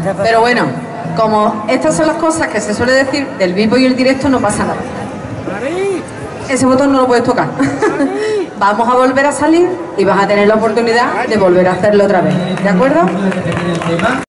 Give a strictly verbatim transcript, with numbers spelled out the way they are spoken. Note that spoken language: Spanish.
Pero bueno, como estas son las cosas que se suele decir del vivo y el directo, no pasa nada. Ese botón no lo puedes tocar. Vamos a volver a salir y vas a tener la oportunidad de volver a hacerlo otra vez, ¿de acuerdo?